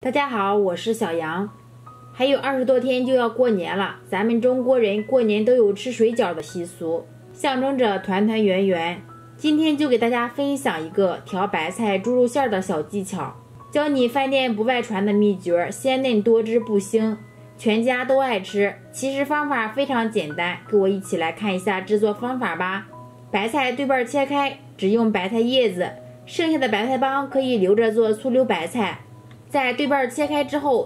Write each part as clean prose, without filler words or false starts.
大家好，我是小杨。还有20多天就要过年了，咱们中国人过年都有吃水饺的习俗，象征着团团圆圆。今天就给大家分享一个调白菜猪肉馅的小技巧，教你饭店不外传的秘诀，鲜嫩多汁不腥，全家都爱吃。其实方法非常简单，跟我一起来看一下制作方法吧。白菜对半切开，只用白菜叶子，剩下的白菜帮可以留着做醋溜白菜。在对半切开之后，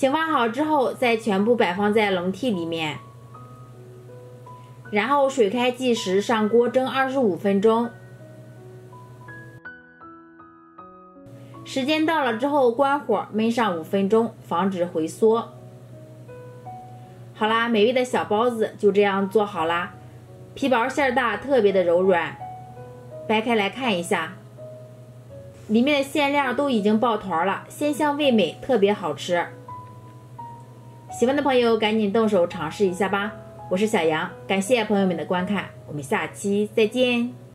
醒发好之后，再全部摆放在冷屉里面，然后水开计时，上锅蒸25分钟。时间到了之后，关火焖上5分钟，防止回缩。好啦，美味的小包子就这样做好啦，皮薄馅大，特别的柔软。掰开来看一下，里面的馅料都已经抱团了，鲜香味美，特别好吃。喜欢的朋友赶紧动手尝试一下吧。我是小杨，感谢朋友们的观看，我们下期再见。